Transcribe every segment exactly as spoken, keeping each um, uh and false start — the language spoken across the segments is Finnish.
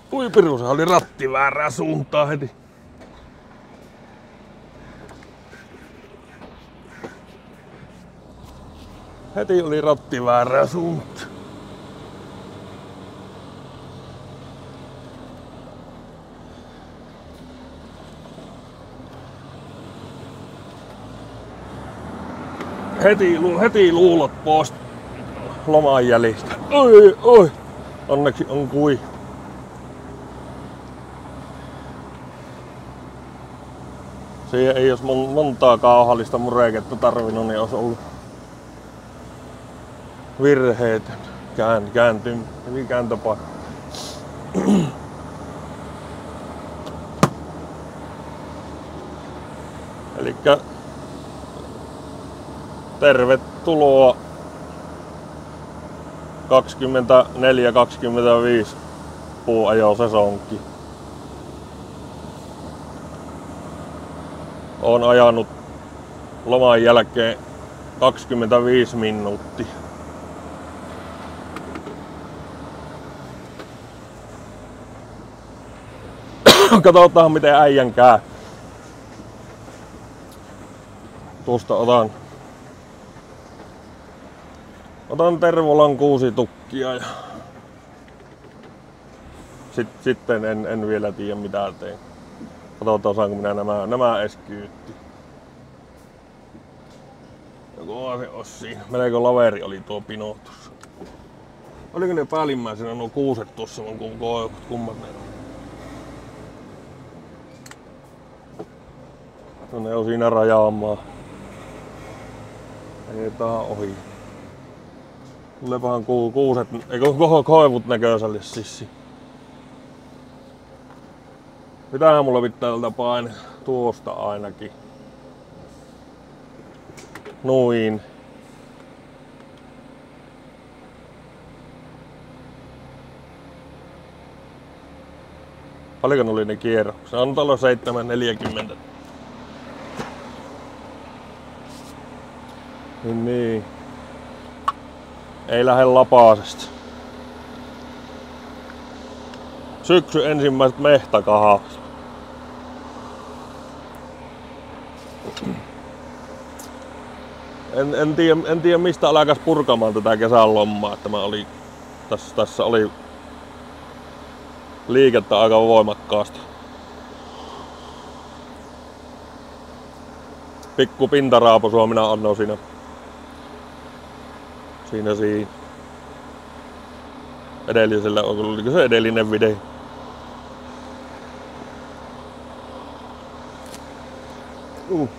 Ui piru, se oli ratti väärää suuntaan heti. Heti oli ratti väärää suuntaan. Heti, heti luulot pois loman jäljistä. Oi, oi. Onneksi on kui. Siihen ei jos montaa kauhallista mureketta tarvinnut, niin olisi ollut virheet. Kään, kääntyn, eli kääntöpaikka. Elikkä tervetuloa kaksikymmentäneljä kaksikymmentäviisi puuajosesonki. Oon ajanut loman jälkeen kaksikymmentäviisi minuuttia. Katsotaan miten äijän käy. Tuosta otan Otan Tervolan kuusi tukkia ja Sit, sitten en, en vielä tiedä mitä teen. Katsotaan osaanko minä nämä, nämä edes kyytti. Joku ase ois siinä. Melko laveri oli tuo pinotus. Oliko ne päällimmäisenä nuo kuuset tuossa mun kun koivut kummat ne on? No ne on siinä rajaamaan. Ajetaan ohi. Tuleepahan ku, kuuset, eikö koivut näköiselle sissi. Mitähän mulla pitää tältä paine? Tuosta ainakin. Noin. Paljonko oli ne kierrokset? Se on tuolla seitsemän neljäkymmentä. Niin niin. Ei lähde Lapasesta. Syksy ensimmäiset mehtäkahat. En, en, tiedä, en tiedä mistä alkas purkamaan tätä kesän lommaa. Tämä oli, tässä, tässä oli liikettä aika voimakkaasti. Pikku pintaraapusua minä annoin siinä. Siinä siinä. Edellisellä, oliko se edellinen video? Uh.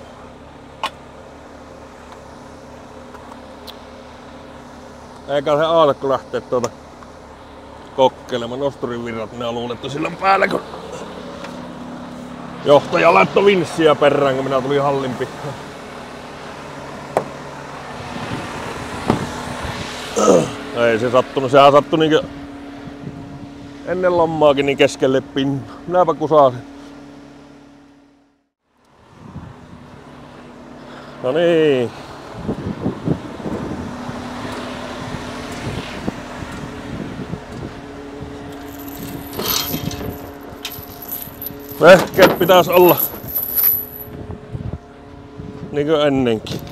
Eikä se alku lähteä tuota kokkeilemaan nosturin virrat. Minä luulen, että sillä on päällä kun johtaja laittoi vinssiä perään, kun minä tulin hallin pihaan. Ei se sattunut, sehän sattui niinkö ennen lommaakin niin keskelle pinnan. Minäpä kusasin. No niin. Vehkeet pitäis olla niinkö ennenkin.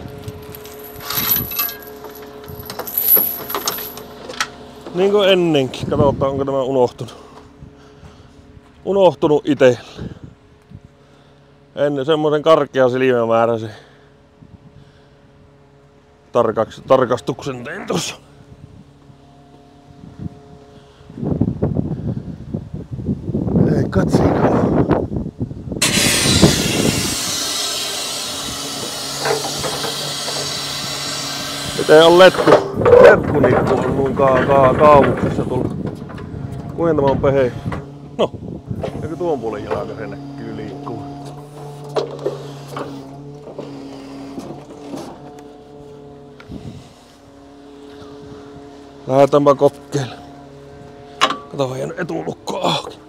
Niin kuin ennenkin. Katsotaan onko tämä unohtunut. Unohtunut itelle. Ennen semmoisen karkean silmämääräisen tarkaks, tarkastuksen tein tuossa. Ei katsina. Miten on letku? Letkunippu on noin ka ka kaavuksessa tuolla. Kuinka tämä on pehe? No, eikö tuon puolen jalka se näkyy liikkuu. Lähdetäänpä kokeilemaan. Kato, on jäänyt etulukko auki.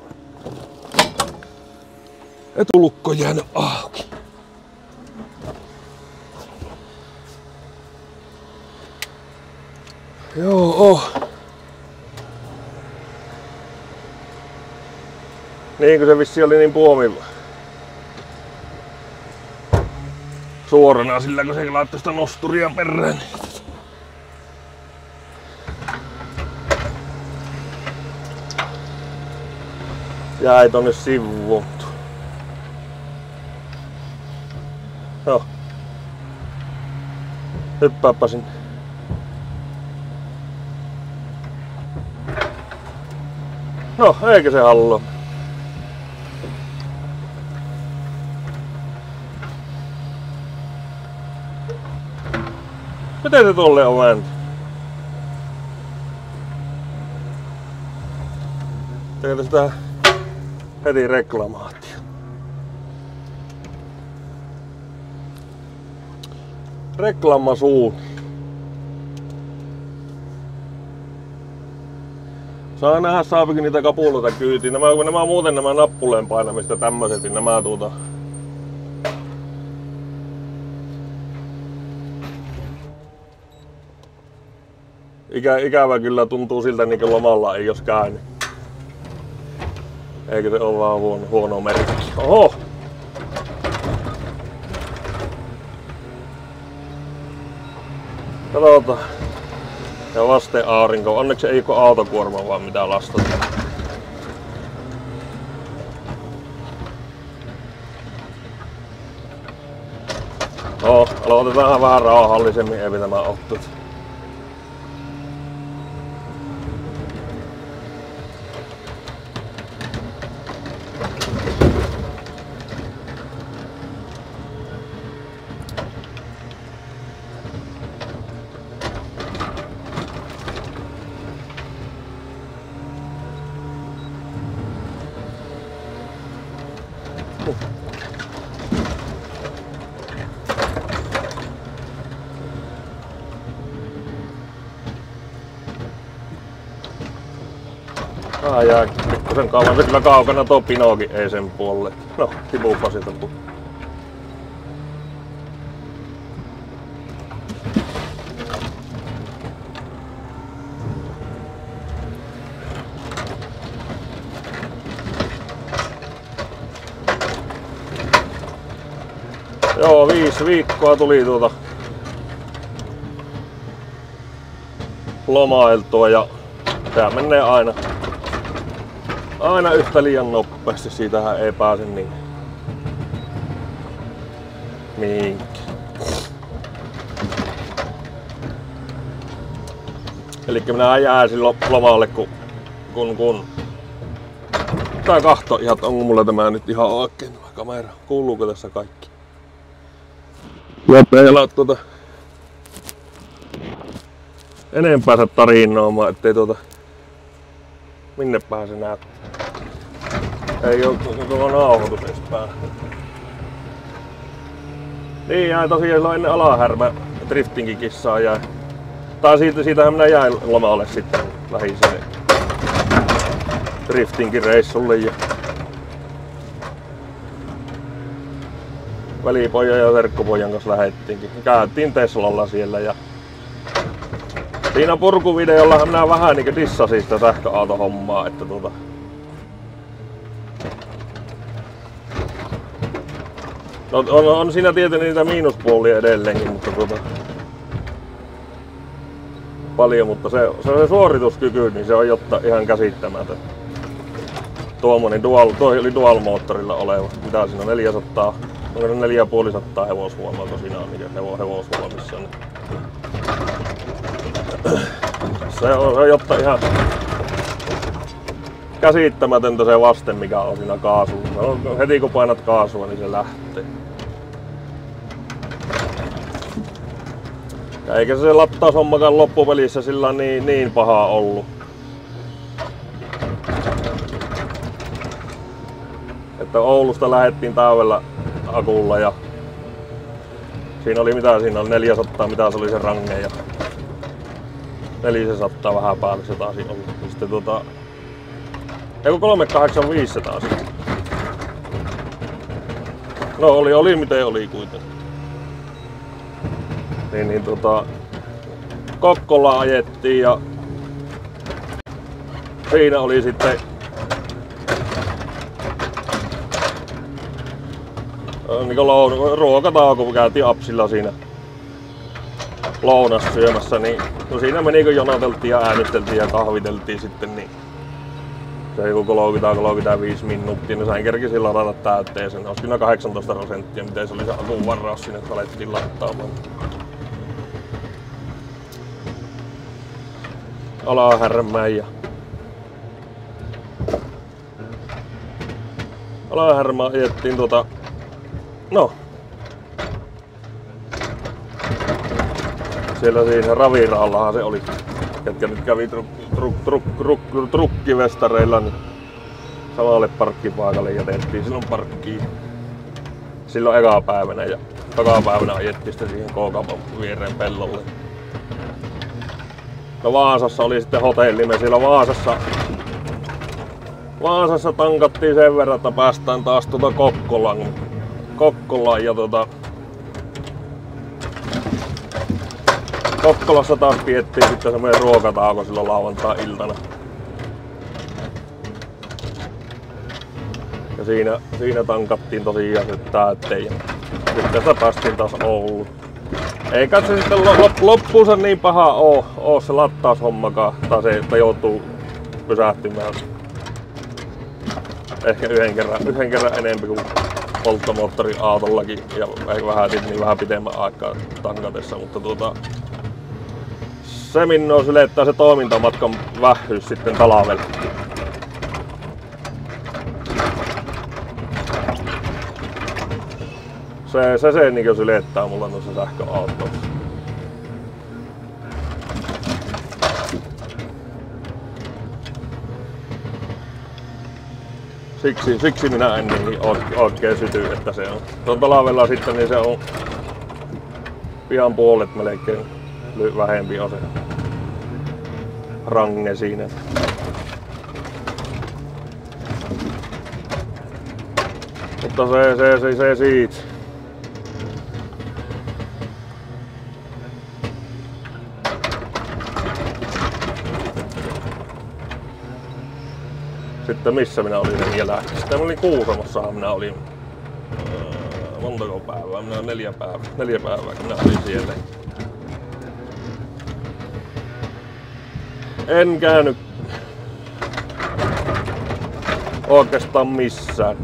Etulukko on jäänyt auki. Joo. Niin kun se vissi oli niin puomi suorana sillä kun se laittoi sitä nosturia perään. Jäi tonne sivuun. Joo. Hyppääpä sinne. No, eikä se halua. Miten se tolle on vääntä? Tehdään sitä heti reklamaatio. Reklamasuun. Saa nähdä saapikin niitä kapuloita kyytiin. Nämä, kun nämä muuten nämä nappuleen painamista tämmöset, niin nämä tuota Ikä, ikävä kyllä tuntuu siltä niin kuin lomalla ei jos käynyt. Eikö se ole vaan huono, huono merkki? Oho! Katsotaan. Ja vasten aurinko. Onneksi ei ole autokuorma vaan mitä lastata. No, aloitetaan vähän rauhallisemmin, ei tämä ottu. Ah, jää pikkusen kauan. Se kyllä kaukana tuo Pinokin ei sen puolelle. No, tipuupa siitä tuu. Joo, viisi viikkoa tuli tuota lomailtua ja tää menee aina aina yhtä liian nopeasti, siitähän ei pääse niin mihinkään. Elikkä minä jääsin lomalle kun kun kun tää kahto ihan, onko mulla tämä nyt ihan oikein tämä kamera, kuuluuko tässä kaikki? Lopeilla tuota enempäänsä tarinoimaan, ettei tuota minne pääse näyttää. Ei oo tuo nauhoitus edes päällä. Niin jäi tosiaan silloin ennen Alahärmä driftingin kissaa jäi. Tai siitä, siitähän minä jäin lomalle sitten lähin sinne driftingin reissulle ja välipojan ja serkkupojan kanssa lähettiinkin. Käytiin Teslalla siellä ja siinä purkuvideollahan minä vähän niinku dissasin sitä sähköautohommaa, että tuota no, on, on siinä tietenkin niitä miinuspuolia edelleenkin, mutta tuota paljon, mutta se, se, se suorituskyky, niin se on jotta ihan käsittämätön. Tuommoinen dual, toi oli dual moottorilla oleva, mitä siinä on neljäsataa, onko se neljätuhattaviisisataa hevosvoimaa, kun siinä on niin hevo, hevosvoimissa. Niin se on, se on jotta ihan käsittämätöntä se vaste mikä on siinä kaasulla. No, heti kun painat kaasua niin se lähtee. Ja eikä se lataushommakaan loppupelissä sillä niin, niin paha ollut. Että Oulusta lähdettiin täydellä akulla ja siinä oli mitä siinä oli neljäsataa mitä se oli se range ja neljäsataa vähän päälle se taisi olla. Ja sitten tuota eiku kolmekahdeksankymmentäviisi se taas. No oli oli miten oli kuitenkin. Niin niin tota Kokkolaan ajettiin ja siinä oli sitten niinku loun, ruokatauko, kun käytiin Apsilla siinä lounas syömässä, niin no siinä meni kun jonoteltiin ja äänesteltiin ja kahviteltiin sitten, niin se joku kolmekymmentä kolmekymmentäviisi minuuttia, niin sain kerkisin ladata täytteeseen. Olisi kyllä kahdeksantoista prosenttia, miten se oli se akun varaus sinne, kun alettiin lattaamaan. Alahärmään ja Alahärmään ajettiin tuota, no siellä siinä Raviraallahan se oli, ketkä nyt kävi truk, truk, truk, truk, truk, trukkivestareilla, niin samalle parkkipaikalle jätettiin silloin parkkiin silloin eka päivänä ja toka päivänä ajettiin sitten siihen K-kaupan viereen pellolle. No Vaasassa oli sitten hotelli, me siellä Vaasassa Vaasassa tankattiin sen verran, että päästään taas tuota Kokkolaan, Kokkolaan ja tuota Kokkolassa taas piettiin sitten semmoinen ruokatauko silloin lauantai-iltana. Ja siinä, siinä tankattiin tosiaan se täytteen ja sitten sitä päästiin taas Ouluun. Eikä se sitten loppuunsa niin paha oo, oo se lattaushommakaan, tai se, että joutuu pysähtymään ehkä yhden kerran, yhden kerran enemmän kuin polttomoottoriautollakin ja ehkä vähän, niin vähän pitemmän aikaa tankatessa, mutta tuota, se minua sylettää se toimintamatkan vähyys sitten talvella. Se, se, se niin sylettää mulla noissa sähköautoissa. Siksi, siksi minä en niin oikein syty, että se on. Se on talvella sitten, niin se on pian puolet melkein vähempi on se range siinä. Mutta se, se, se, se siitä. Sitten missä minä olin sen jälkeen? Sitten mä olin Kuusamossahan minä olin. Öö, montako päivää? Minä olin neljä päivää. Neljä päivää kun minä olin siellä. En käynyt oikeastaan missään.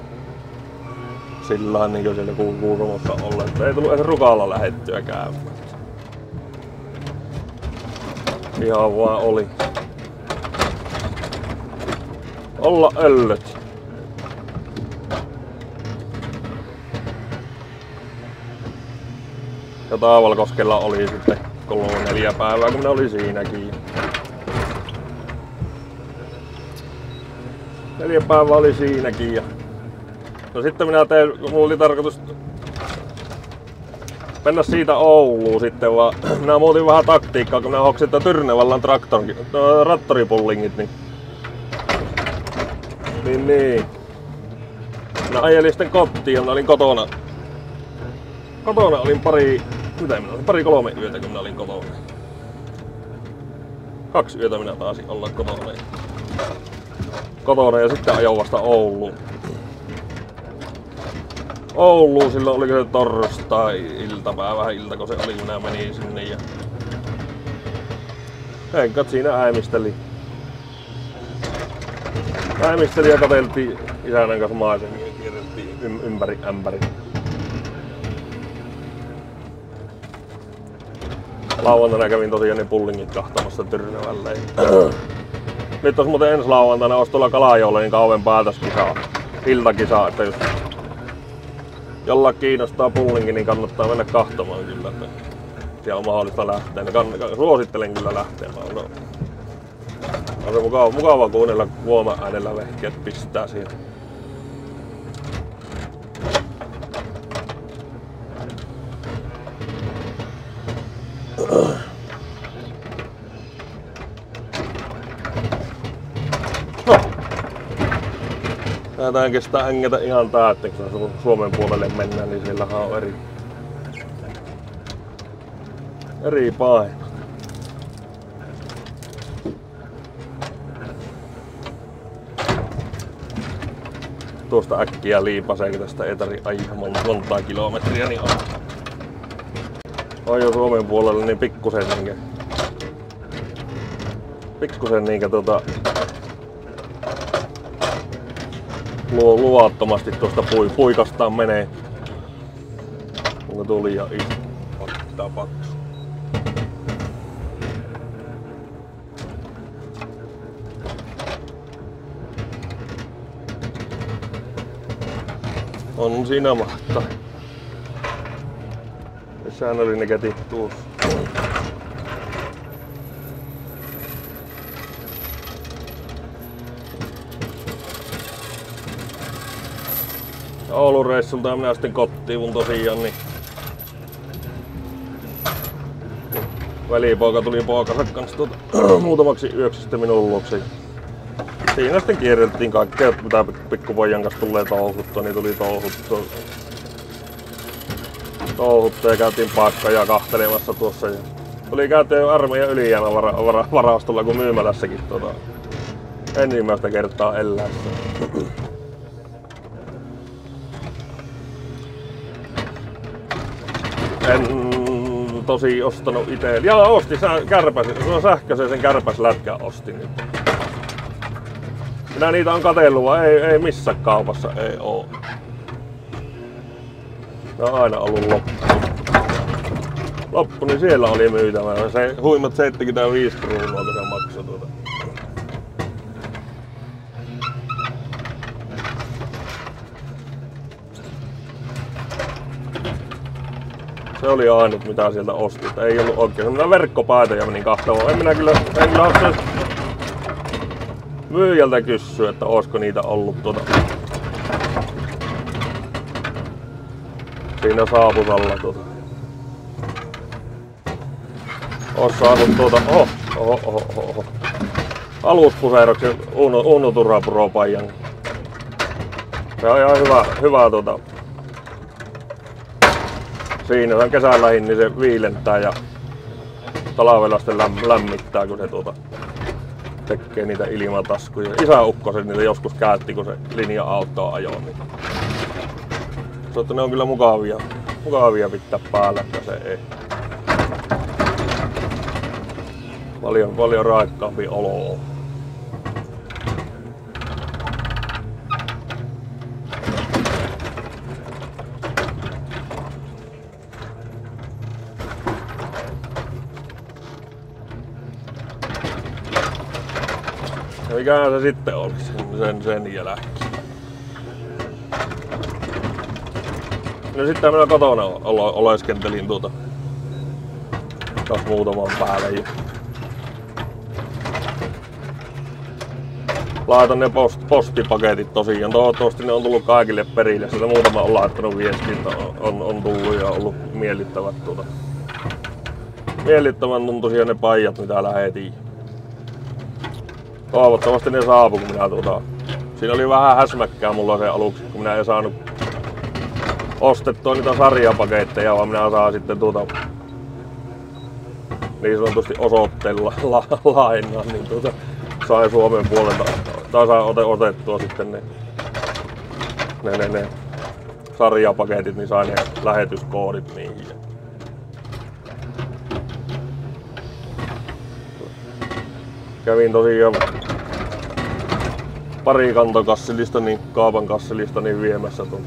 Sillä niin kuin siellä Kuusamossa ollen. Ei tullut edes Rukalla lähettyä käymään. Ihan vaan oli. Olla öllöt. Ja Taavalkoskella oli sitten kolme neljä päivää, kun ne oli siinäkin. Neljä päivää oli siinäkin. Ja no sitten minä tein, kun mulla oli tarkoitus mennä siitä Ouluun sitten, vaan minä muutin vähän taktiikkaa, kun minä hoksin, että Tyrnevallan traktorin, no, rattoripullingit, niin Niin niin. Minä ajelin sitten kotiin ja minä olin kotona. Kotona olin pari, mitä minä olin, pari kolme yötä kun minä olin kotona. Kaksi yötä minä taisin olla kotona. Kotona ja sitten ajoin vasta Ouluun. Ouluun silloin oliko se torstai-iltapäivä, ilta kun se oli, kun minä menin sinne ja henkat siinä äämisteli. Äämisteli ja katseltiin isännän kanssa maisemia ja kierrettiin ympäri ämpäri. Lauantaina kävin tosiaan ne pullingit kahtamassa Tyrnävälle. Nyt olisi muuten ensi lauantaina olisi tuolla Kalajoella niin kauan päätöskisaa, iltakisaa, että jos jollain kiinnostaa pullingi, niin kannattaa mennä kahtomaan kyllä, että siellä on mahdollista lähteä. Kann- suosittelen kyllä lähtemään. No. On se mukava, mukava kuunnella huoma-äänellä vehkeet pistää siihen. No. Tää kestää hengätä ihan täyttä, kun Suomen puolelle mennään, niin siellähän on eri, eri paino. tuosta äkkiä liipasee, kun tästä ei tarvi ajaa montaa kilometriä, niin on. On jo Suomen puolella niin pikkusen niinkä, pikkusen niinkä tota, lu, luvattomasti tuosta pui, puikastaan menee. Onko tuli ja iso? Ottaa paksu. On siinä mahtaa. Säännöllinen käti tuossa. Oulun reissulta minä sitten kotiin mun tosiaan, niin välipoika tuli poikansa kanssa tuota, muutamaksi yöksi sitten minun luoksi. Siinä sitten kierreltiin kaikkea, mitä pikkupojan kanssa tulee touhuttua, niin tuli touhuttua. Touhuttua ja käytiin paikkaa kahtelemassa tuossa. Ja tuli käytyä armeijan ylijäämä vara, vara, varastolla kuin myymälässäkin tuota, ensimmäistä kertaa eläessä. En tosi ostanut itse. Ja ostin kärpäsen, sähköisen sen kärpäslätkän ostin nyt. Minä niitä on katsellut, vaan ei, ei missään kaupassa ei oo. Ne on aina ollut loppu. Loppu, niin siellä oli myytävä. Se huimat seitsemänkymmentäviisi kruunua, kun se maksoi tuota. Se oli ainut mitä sieltä ostit. Ei ollut oikein. Minä verkkopaitoja menin kahtomaan. En minä kyllä, en kyllä ole myyjältä kysyä, että olisiko niitä ollut tuota. Siinä saapusalla tuota. Ois saanut tuota. Oho, oho, oho, oho. Aluspuseeroksen Uno, Uno Turha Pro -paijan. Se on ihan hyvä, hyvä tuota. Siinä on kesän lähin, niin se viilentää ja talvella sitten lämmittää, kun se tuota tekee niitä ilmataskuja. Isäukkoset niitä joskus käytti, kun se linja-autoa ajoi. Niin. Mutta ne on kyllä mukavia, mukavia pitää päällä, että se ei. Paljon, paljon raikkaampi olo on. Mikähän se sitten oli sen, sen jälkeen. No sitten minä kotona oleskentelin tuota taas muutaman päälle. Ja laitan ne post, postipaketit tosiaan. Toivottavasti ne on tullut kaikille perille. Sieltä muutama on laittanut viestintä, on, on tullut ja ollut miellyttävät tuota. Miellyttävän tuntuisia ne paijat mitä lähetin. Toivottavasti ne saapu, kun minä tuota... Siinä oli vähän häsmäkkää mulla se aluksi, kun minä en saanut ostettua niitä sarjapaketteja, vaan minä saan sitten tuota... Niin sanotusti osoitteella la, lainaa, niin tuota... Sain Suomen puolelta, tai sain otettua sitten ne... Ne, ne, ne sarjapaketit, niin sain ne lähetyskoodit niihin. Kävin tosiaan pari kantokassilista, niin kaupan kassilista niin viemässä tuon.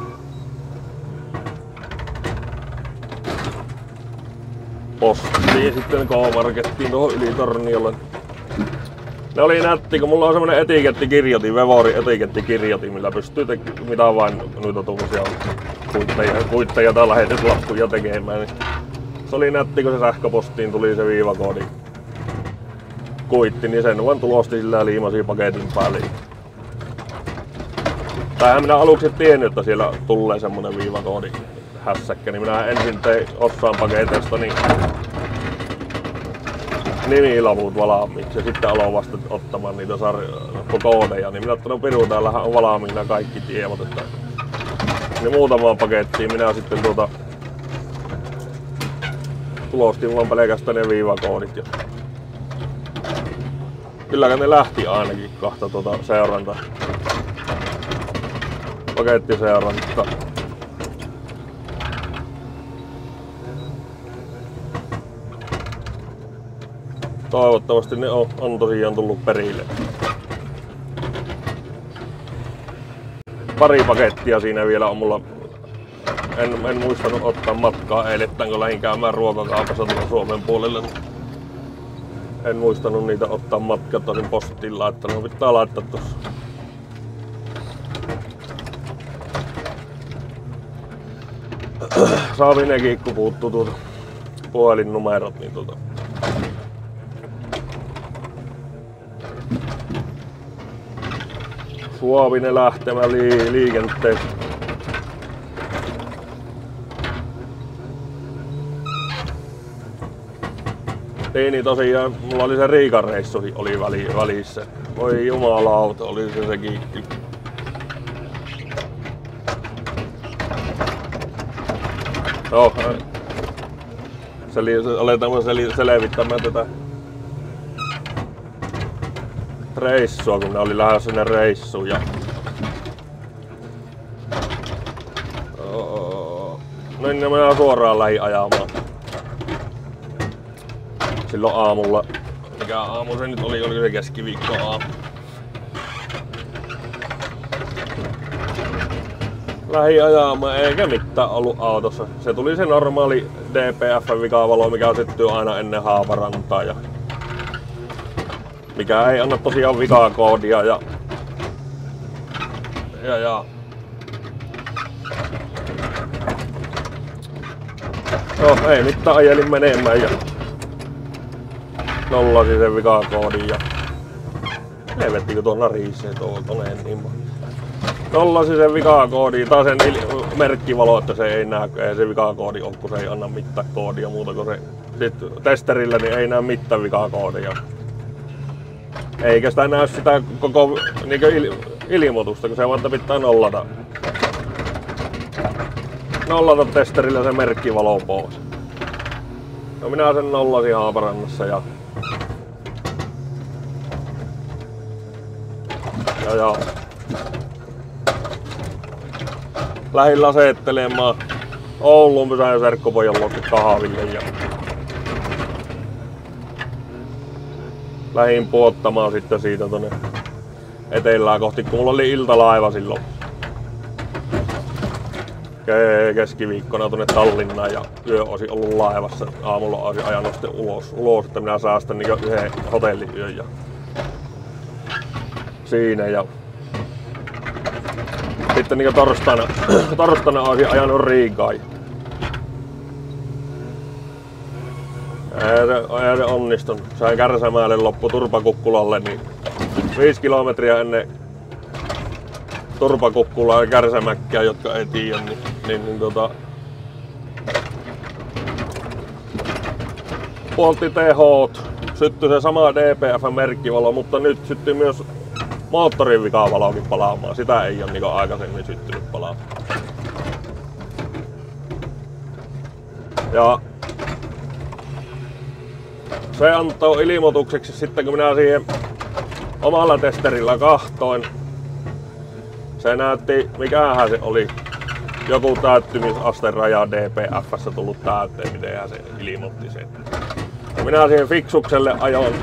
Postiin sitten K-Markettiin tuohon Ylitorniolle. Ne oli nätti, kun mulla on semmonen etikettikirjoitin, Vevori etikettikirjoitin, millä pystyy tekemään mitä vain noita tuommoisia kuitteja, kuitteja tai lähetyslappuja tekemään. Niin se oli nätti, kun se sähköpostiin tuli se viivakoodi. Kuitti, niin sen vaan tulosti sillä ja liimasi paketin päälle. Tähän minä aluksi tiennyt, että siellä tulee semmonen viivakoodi hässäkkä, niin minä ensin tein osaan paketeista niin nimilaput valmiiksi ja sitten aloin vasta ottamaan niitä koodeja, niin minä ottanut piru, täällähän on valmiina kaikki tiedot, että niin muutamaan pakettiin minä sitten tuota tulostin vaan pelkästään ne viivakoodit. Ja kylläkään ne lähti ainakin kahta tuota seuranta pakettiseuranta. Toivottavasti ne on, on tosiaan tullut perille. Pari pakettia siinä vielä on mulla. En, en muistanut ottaa matkaa eilettäin, kun lähdin käymään ruokakaupassa tuolla Suomen puolelle. En muistanut niitä ottaa matkaa, tosin postiin laittanut. Pitää laittaa tossa. Saavi nekin, kun puuttuu tuota puhelinnumerot, niin tuota. Suavinen lähtemä li liikenteessä. Niin, niin tosiaan, mulla oli se Riikan reissu oli väli, välissä. Voi jumalauta, oli se se kiikki. Joo, sel aletaan sel selvittämään tätä reissua, kun ne oli lähes sinne reissuun. Ja... No niin, ne mennään suoraan lähi ajamaan. Silloin aamulla, mikä aamu se nyt oli, oliko se keskiviikko aamu. Lähi ajamaan, eikä mitään ollut autossa. Se tuli se normaali D P F-vikavalo, mikä syttyy aina ennen Haaparantaa. Ja mikä ei anna tosiaan vikakoodia. Ja, ja, ja. No, ei mitään, ajelin menemään ja nollasin sen vikakoodin ja helvettikö tuon narisee tuolta niin nollasin sen vikakoodin tai sen merkkivalo, että se ei näe, ei se vikakoodi ole, kun se ei anna mitään koodia muuta kuin se sit testerillä, niin ei näe mitään vikakoodia. Eikä sitä näy sitä koko niin il, ilmoitusta, kun se vaan pitää nollata. Nollata testerillä se merkkivalo pois. No minä sen nollasin Haaparannassa ja Ja, ja. Lähdin laseettelemaan Ouluun Pysän ja Serkkopojan luokse kahville ja lähdin puottamaan sitten siitä tonne etelää kohti, kun mulla oli iltalaiva silloin keskiviikkona tuonne Tallinnaan ja yö olisi ollut laivassa. Aamulla olisin ajanut sitten ulos, ulos että minä säästän niin yhden hotelliyön ja siinä ja sitten niin torstaina, torstaina olisin ajanut Riikaan. Ei se, ei se onnistunut. Sain Kärsämäelle loppu Turpakukkulalle, niin viisi kilometriä ennen Turpakukkulaa ja Kärsämäkkiä, jotka ei tiedä, niin, niin, niin tota, poltti tehot, syttyi se sama D P F-merkkivalo, mutta nyt syttyi myös moottorin vikavalokin palaamaan. Sitä ei ole niin aikaisemmin syttynyt palaamaan. Ja se antoi ilmoitukseksi sitten, kun minä siihen omalla testerillä kahtoin. Se näytti, mikähän se oli, joku täyttymisasteraja D P F:ssä tullut täyteen, mitenhän se ilmoitti sen. Ja minä siihen fiksukselle ajoin.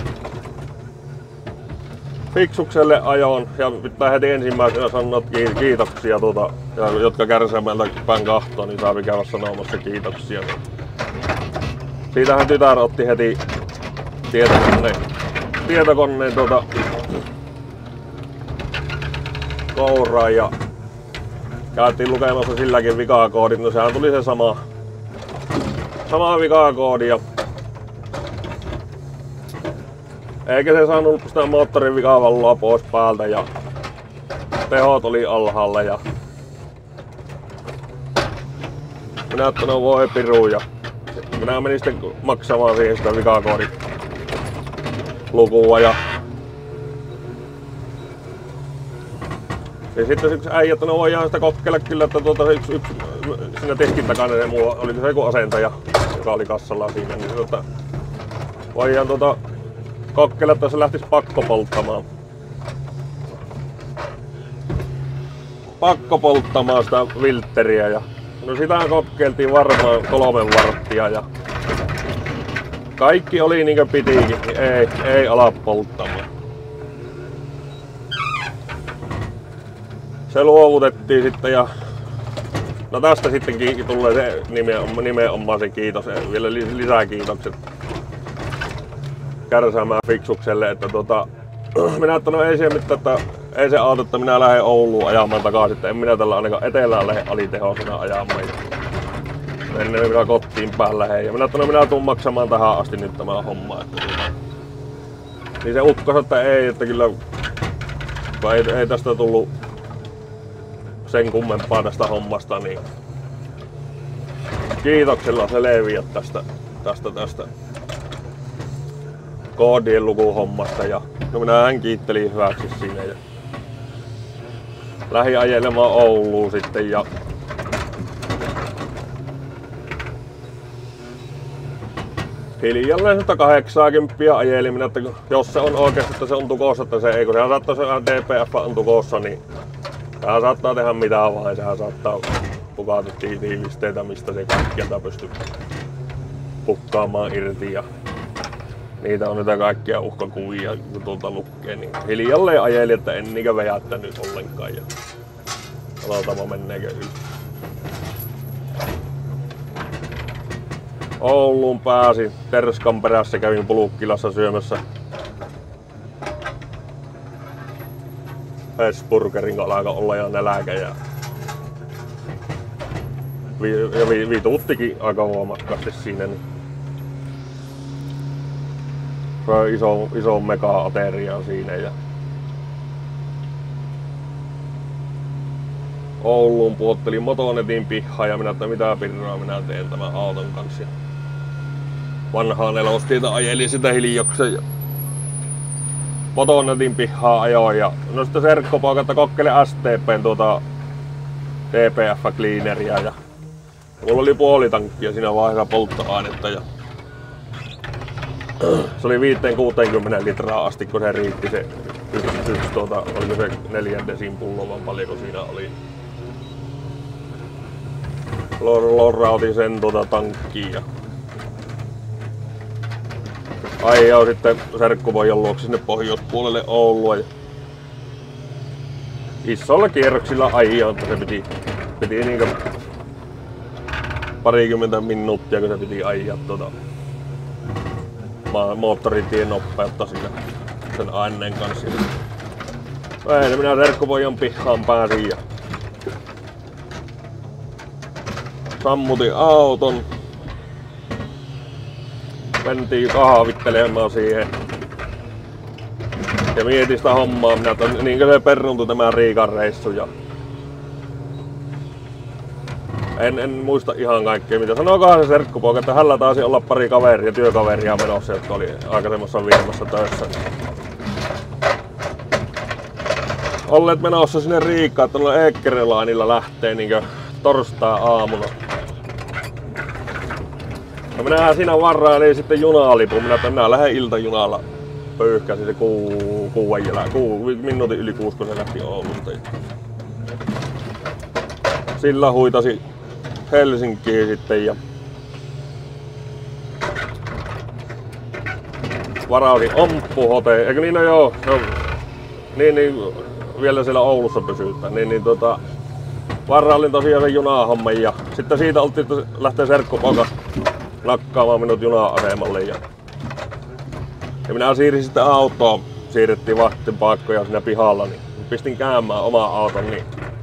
Fiksukselle ajoin ja pitää heti ensimmäisenä sanoa kiitoksia, tuota, jotka Kärsämäeltä päin kahtoon, niin saa käydä sanomassa kiitoksia. Siitähän tytär otti heti tietokoneen, tietokoneen tuota, kouraan ja käytiin lukemassa silläkin vikakoodit. No sehän tuli se sama, sama vikakoodi. Ja eikä se saanut sitä moottorin vikavaloa pois päältä ja tehot oli alhaalla ja minä että no voi piru ja minä menin sitten maksamaan siihen sitä vikakoodin lukua ja ja sitten yksi äijä, että no voidaan sitä kokeilla kyllä, että tuota, yksi, yksi siinä testin takana se mulla oli se joku asentaja, joka oli kassalla siinä, niin tuota, voidaan tuota kokeilla, että se lähtisi pakko polttamaan. pakko polttamaan sitä viltteriä ja no sitä kokeiltiin varmaan kolmen varttia ja kaikki oli niinkö pitikin, niin ei, ei ala polttamaan. Se luovutettiin sitten ja no tästä sitten tulee se nimenomaan, nimenomaan se kiitos, vielä lisää kiitokset Kärsämään Fiksukselle, että tota, minä että no ei se mitään, että ei se auto, että minä lähden Ouluun ajamaan takaisin, että en minä tällä ainakaan etelään lähde alitehosena ajamaan. Ennen minä kotiin päällä lähden ja minä että no minä tuun maksamaan tähän asti nyt tämä homma. Että niin se ukko sanoi, että ei, että kyllä ei, ei tästä tullut sen kummempaa tästä hommasta, niin kiitoksella se leviä tästä, tästä, tästä koodien lukuhommasta ja no minä hän kiitteli hyväksi siinä ja lähdin ajelemaan Ouluun sitten ja hiljalleen sata kahdeksankymmentä ajelin minä, että jos se on oikeasti, että se on tukossa, että se ei, kun sehän saattaa se D P F on tukossa, niin sehän saattaa tehdä mitään vaan, sehän saattaa pukata tiivisteitä, mistä se kaikkialta pystyy pukkaamaan irti ja niitä on niitä kaikkia uhkakuvia, kun tuolta lukee, niin hiljalleen ajeli, että en niinkö vejättänyt ollenkaan ja katsotaan menneekö yli. Ouluun pääsin, Terskan perässä kävin Pulukkilassa syömässä Hesburgerin, kun alkaa olla jo nälkä ja, vi, ja vi, vituuttikin aika voimakkaasti siinä. Niin se iso, iso mega-ateria siinä ja Ouluun puottelin Motonetin pihaan ja minä että mitä pirraa minä teen tämän auton kanssa. Vanhaa nelostietä ajelin sitä hiljakseen ja Motonetin pihaa ajoin ja no sitten serkkopoika, että kokkele S T P:n tuota D P F-cleaneria ja mulla oli puoli tankkia siinä vaiheessa polttoainetta ja se oli viiteen kuuteenkymmeneen litraa asti, kun se riitti se yksi, yksi tuota, oliko se neljän desin pullo vaan paljonko siinä oli. Lorrautin sen tuota tankkiin ja ajoin sitten serkkupojan luokse sinne pohjoispuolelle Oulua ja isolla kierroksilla ajoin, että se piti, piti niinkö parikymmentä minuuttia, kun se piti ajaa tuota moottoritien nopeutta siinä sen aineen kanssa. Ei, minä serkkupojan pihaan pääsin ja sammutin auton. Mentiin kahvittelemaan siihen. Ja mietin sitä hommaa, minä, että niinkö se peruuntui tämä Riikan reissu. Ja En, en muista ihan kaikkea mitä. Sanokohan se serkkupoika, että hänellä taisi olla pari kaveria, työkaveria menossa, jotka oli aikaisemmassa firmassa töissä. Olleet menossa sinne Riikkaan, että tuolla Eekkerelainilla lähtee niinkö torstai-aamuna. No minähän siinä varrailin sitten junalipun, minä, että minä lähden iltajunalla pöyhkäsin se kuu, kuuden jälkeen, kuu, minuutin yli kuusi, kun se lähti Oulusta. Sillä huitasi Helsinkiin sitten ja varautin Omppu-hotelli, eikö niin no joo, no, niin, niin vielä siellä Oulussa pysytään, niin, niin tota, varailin tosiaan sen junahomman ja sitten siitä oltiin, että lähtee serkkupoika nakkaamaan minut juna-asemalle ja, ja minä siirsin sitten autoon, siirrettiin vahtipaikkoja siinä pihalla, niin pistin käymään omaa auton, niin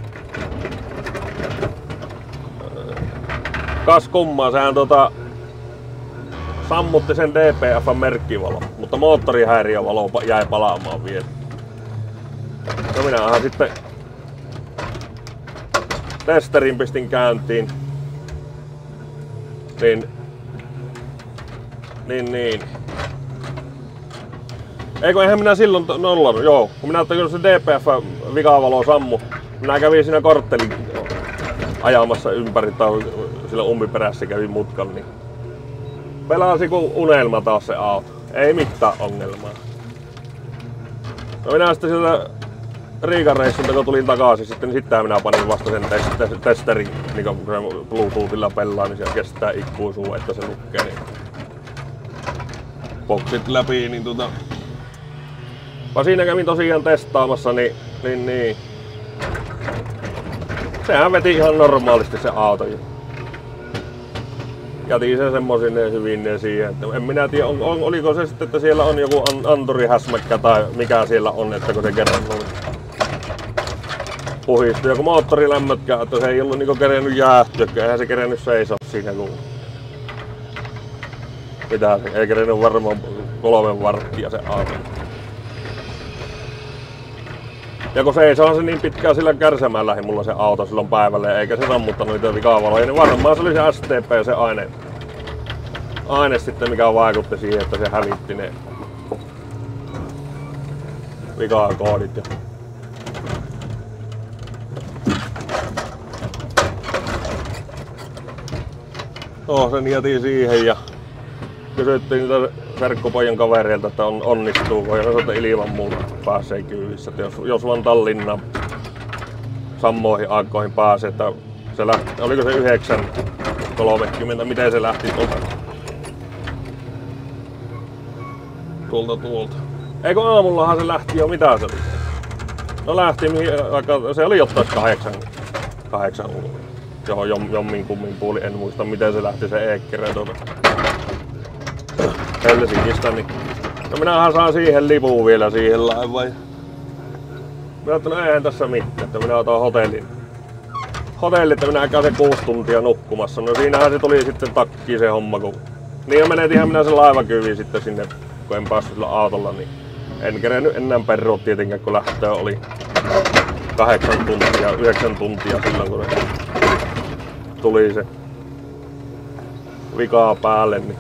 kas kummaa, sehän tota sammutti sen D P F-merkkivalo, mutta moottorihäiriövalo jäi palaamaan vielä. No minähän sitten testerin pistin käyntiin. Niin, niin, niin. Eikö eihän minä silloin nollannut, joo. Kun minä ajattelin, kun se D P F-vikavalo sammu, minä kävin siinä korttelin ajamassa ympäri tai sillä umpiperässä kävin mutkan, niin pelasi kuin unelma taas se auto. Ei mitään ongelmaa. No minä sitten sieltä Riikan reissulta kun tulin takaisin, sitten, niin sitten minä panin vasta sen test, testerin, niin kun se Bluetoothilla pelaa, niin se kestää ikuisuun, että se lukee. Niin boksit läpi, niin tota... Vaan siinä kävin tosiaan testaamassa, niin, niin, niin... Sehän veti ihan normaalisti se auto. Jätin sen semmosineen hyvineen siihen, että en minä tiedä, on, on, oliko se sitten, että siellä on joku anturihäsmäkkä tai mikä siellä on, että kun se kerran puhistui. Joku moottorilämmötkään, että se ei ollut niinku kerennyt jäähtyä, eihän se kerennyt seisoa siinä kun... Mitä se, ei kerennyt varmaan kolmen varttia se auto. Ja kun seisoohan se niin pitkään sillä kärsämään lähi mulla se auto silloin päivällä, eikä se sammuttanut niitä vikavaloja, niin varmaan se oli se S T P se aine, aine sitten, mikä vaikutti siihen, että se hävitti ne vikakoodit. Ja... No, sen jätin siihen ja kysyttiin niitä serkkupojan kavereilta, että on, onnistuuko, ja ne sanoi, että ilman muuta pääsee kyydissä. Jos, jos vaan Tallinnan sammoihin aikoihin pääsee, että se lähti, oliko se yhdeksän kolmekymmentä, miten se lähti tuolta? Tuolta tuolta. Eikö aamullahan se lähti jo, mitä se oli? No lähti, se oli jotain kahdeksan, kahdeksan johon jom, jommin kummin puoli, en muista miten se lähti se Eekkere tuolta Helsingistä, niin no minähän saan siihen lipun vielä siihen laivaan. Minä ajattelin, no eihän tässä mitään, että minä otan hotellin. Hotelli, että minä käyn se kuusi tuntia nukkumassa. No siinähän se tuli sitten takkiin se homma. Kun... Niin ja menetinhän minä sen laivakyviin sitten sinne, kun en päässyt sillä autolla. Niin en kerennyt enää perua tietenkään, kun lähtöä oli kahdeksan tuntia, yhdeksän tuntia silloin, kun tuli se vikaa päälle. Niin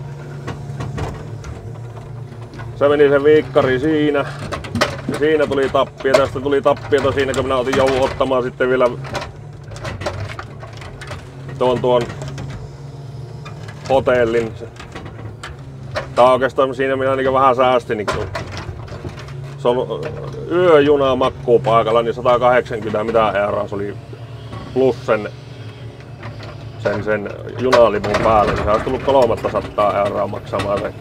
se meni se viikkari siinä. Ja siinä tuli tappia. Tästä tuli tappiota siinä, kun minä otin joudun ottamaan sitten vielä tuon tuon hotellin. Tää oikeastaan siinä minä niin vähän säästin. Kun se on yöjuna makkuupaikalla, niin sata kahdeksankymmentä mitä euroa se oli plus sen, sen, sen junalipun päälle. Niin se olisi tullut kolmesataa euroa maksamaan se.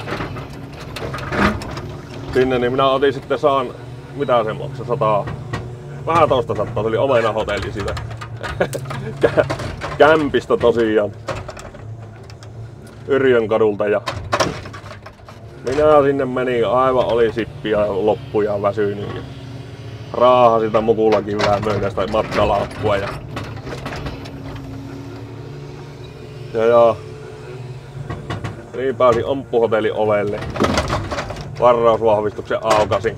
Sinne, niin minä otin sitten saan, mitä se maksaa, sata, vähän toista sattaa, se oli omena hotelli siitä. Kämpistä tosiaan. Yrjön kadulta ja minä sinne menin, aivan oli sippiä loppu ja väsynyt. Ja raaha sitä mukulakivää myöden sitä matkalappua ja ja, ja niin pääsin amppuhotellin ovelle. Varausvahvistuksen aukasin.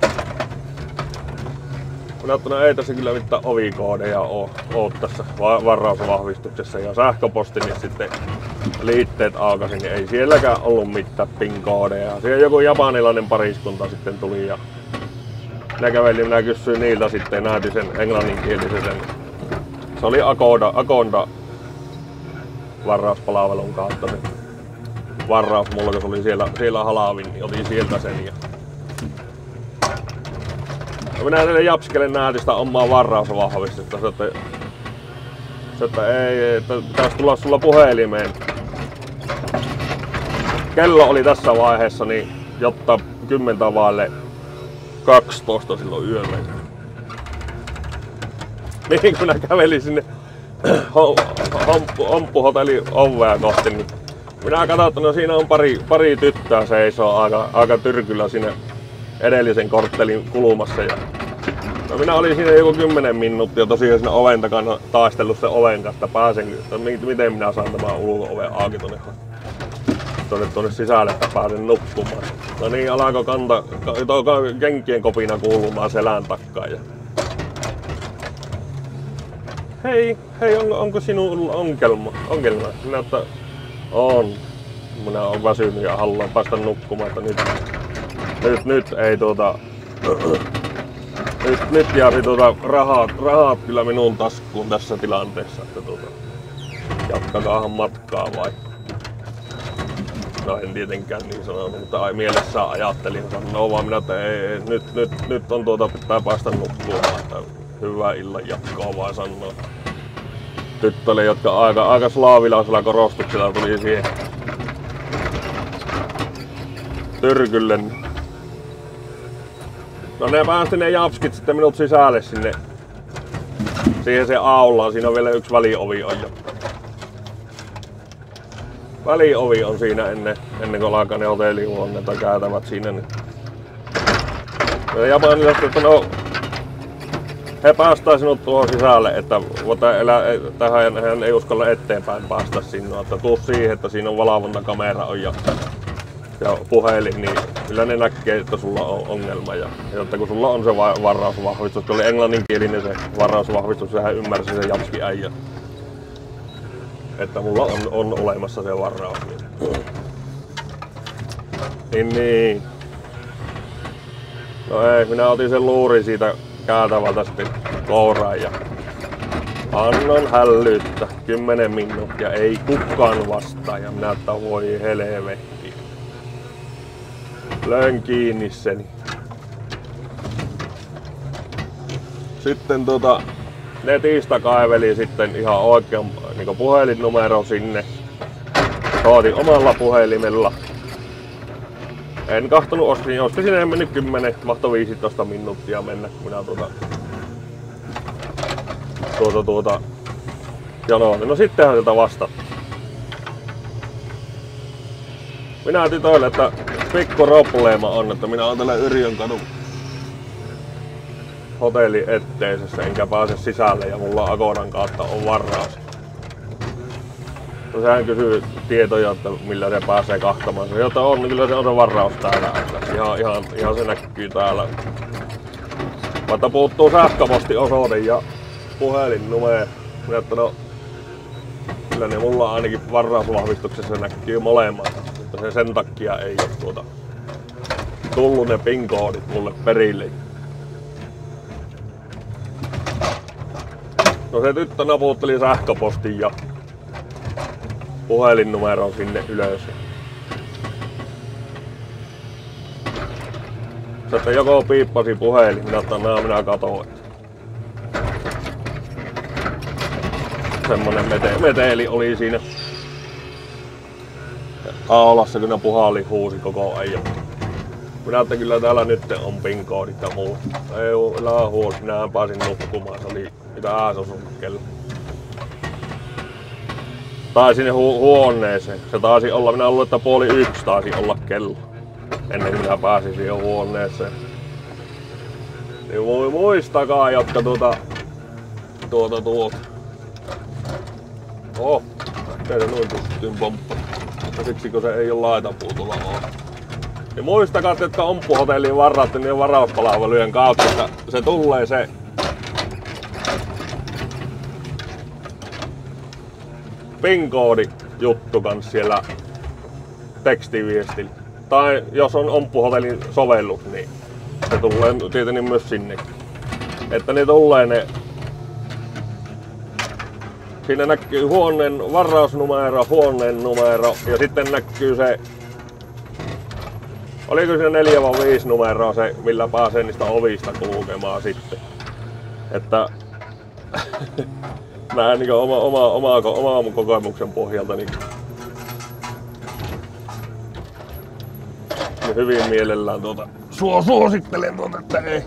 Minä ajattelin, ei tässä kyllä mitään ovikoodeja oo, oo tässä varausvahvistuksessa ja sähköposti, niin sitten liitteet aukasin, niin ei sielläkään ollut mitään PIN-koodeja. Siellä joku japanilainen pariskunta sitten tuli ja minä kävelin, minä kysyin niiltä sitten, näytin sen englanninkielisen. Sen. Se oli Akonda, Akonda varauspalvelun kautta. Se varaus mulla, kun se oli siellä, siellä halavin, niin otin sieltä sen. Ja... ja minä sille Japskelle näytin sitä omaa varausvahvistusta, että, että ei, että pitäisi tulla sulla puhelimeen. Kello oli tässä vaiheessa, niin jotta kymmentä vaille kaksitoista silloin yöllä. Niin kun minä kävelin sinne amppuhotellin ovea kohti, niin minä katsoin, että no siinä on pari, pari tyttöä seisoo aika, aika tyrkyllä siinä edellisen korttelin kulmassa. Ja no minä olin siinä joku kymmenen minuuttia tosiaan siinä oven takana taistellut sen oven kanssa, että pääsen, että miten minä saan tämän ulko-oven auki tuonne, tuonne, tuonne sisälle, että pääsen nukkumaan. No niin, alkoi kanta, kenkien kopina kuulumaan selän takkaan. Ja hei, hei, on, onko sinulla ongelma? ongelma? Minä, että on. Minä olen väsynyt ja haluan päästä nukkumaan, että nyt, nyt, nyt ei tuota... Nyt, nyt jääsi tuota rahat, rahat kyllä minun taskuun tässä tilanteessa, että tuota... Jatkakaahan matkaa vai? No en tietenkään niin sanonut, mutta ai mielessään ajattelin sanoa vaan minä, että ei, ei, nyt, nyt, nyt on tuota, pitää päästä nukkumaan, että hyvää illan jatkoa vaan sanoa. Tyttöille, jotka aika, aika slaavilaisella korostuksella tuli siihen tyrkylle. No ne päästi ne japskit sitten minut sisälle sinne. Siihen se aulaan, siinä on vielä yksi väliovi on jo. Väliovi on siinä ennen, ennen kuin alkaa ne hotellihuoneet tai käytävät siinä. Ja japanilaiset, että no he päästää sinut tuohon sisälle, että tähän hän ei uskalla eteenpäin päästä sinne, että tuu siihen, että siinä on valvontakamera on ja, ja puhelin, niin kyllä ne näkee, että sulla on ongelma. Ja, ja että kun sulla on se varausvahvistus, se oli englanninkielinen se varausvahvistus, sehän ymmärsi se japski äijä, että mulla on, on olemassa se varaus. Niin, niin. No ei, minä otin sen luurin siitä käytävältä sitten kouraan ja annon hällyttä kymmenen minuuttia, ei kukaan vastaa ja minä että voi helvetti. Löin kiinni sen. Sitten tota netistä kaivelin sitten ihan oikean niin puhelinnumero sinne. Soitin omalla puhelimella. En kahtonut ostin, ostin sinne mennyt kymmenen, mahtoi viisitoista minuuttia mennä, kun minä tuota tuota tuota janoin. No sittenhän sieltä vastattiin. Minä tytöille, että pikku probleema on, että minä olen tällä Yrjönkadun hotelli etteisessä enkä pääse sisälle ja mulla Agodan kautta on varaus. No sehän kysyy tietoja, että millä se pääsee kahtamaan. Jotta on, niin kyllä se on se varaus täällä. Ihan, ihan, ihan se näkyy täällä. Vaikka puuttuu sähköpostiosoite ja puhelinnumero. Minä että no, kyllä ne mulla ainakin varausvahvistuksessa näkyy molemmat. Mutta se sen takia ei ole tuota, tullut ne PIN-koodit mulle perille. No se tyttö naputteli sähköpostin ja puhelinnumeron sinne ylös. Sitten joko piippasi puhelin, minä otan nää, minä katoin. Semmonen mete meteli oli siinä aulassa, kun ne puhalli huusi koko ajan. Minä että kyllä täällä nyt on PIN-koodit ja muu. Ei älä huosi, minähän pääsin nukkumaan, se oli mitä ääsosun kello. Tai sinne hu huoneeseen. Se taisi olla, minä luulen, että puoli yksi taisi olla kello. Ennen kuin minä pääsin siihen huoneeseen. Niin muistakaa, jotka tuota... Tuota tuota... Oh! Teidän noin pystyyn pomppa. Siksi kun se ei ole laitapuu tuolla on. Niin muistakaa, että jotka omppuhotelliin varaatte niin varauspalvelujen kautta, että se tulee se... PIN-koodi juttu kans siellä tekstiviestillä. Tai jos on omppuhotellin sovellus, niin se tulee tietenkin myös sinne. Että ne tulee ne... Siinä näkyy huoneen varausnumero, huoneen numero ja sitten näkyy se... Oliko siinä neljä vai viisi numeroa se, millä pääsee niistä ovista kulkemaan sitten. Että... Näin niin oma, oma, oma, oma kokemuksen pohjalta niin hyvin mielellään tuota suosittelen tuota, että ei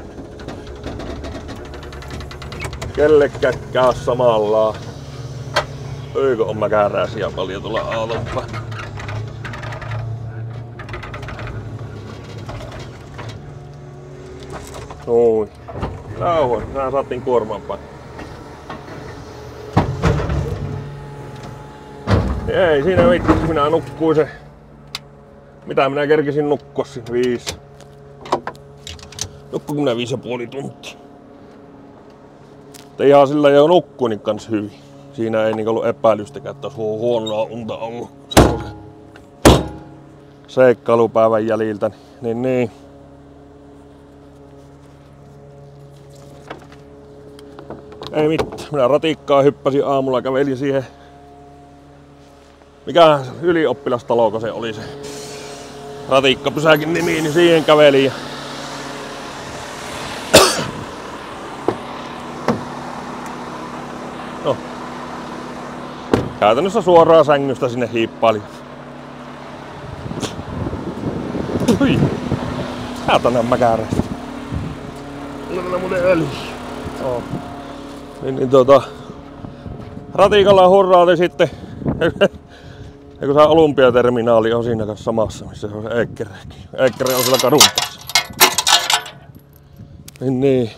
kellekään käy samalla. Eikö on mäkärääsiä paljon tuolla autolla. Noin. Rauhoin, nää saatiin kuorman päin. Ei siinä vittu, minä nukkuin se. Mitä minä kerkisin nukkua siinä viisi. Nukkuin minä viisi ja puoli tuntia. Mutta ihan sillä jo nukkuin kans hyvin. Siinä ei niinku ollut epäilystäkään, että olisi huonoa unta ollut. Seikkailupäivän jäljiltä. Niin niin. Ei mitään. Minä ratikkaa hyppäsin aamulla, kävelin siihen mikä ylioppilastalo se oli se ratikkapysäkin nimi, niin siihen kävelin. Ja no. Käytännössä suoraan sängystä sinne hiippaili. Hui! Saatanan mäkäräistä. Mulla on muuten öljy. Oh. Niin, niin tota... Ratikalla hurraati sitten. Ja kun se olympiaterminaali on siinä kanssa samassa, missä se on se Eekkerekin. Eekkere on siellä kadun päässä. Niin niin.